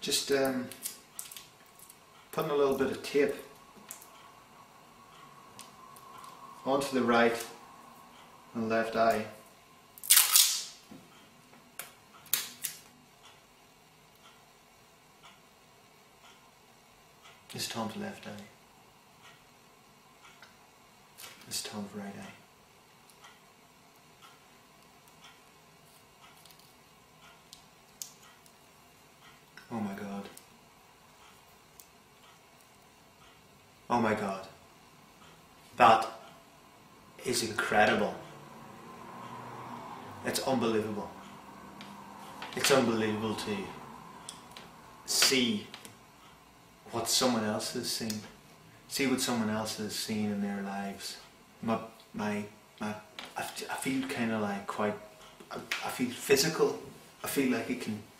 just putting a little bit of tape onto the right and left eye. This Tom's left eye. This Tom's right eye. Oh my God. Oh my God. That is incredible. It's unbelievable. It's unbelievable to see what someone else has seen. See what someone else has seen in their lives. I feel kind of like I feel physical. I feel like it can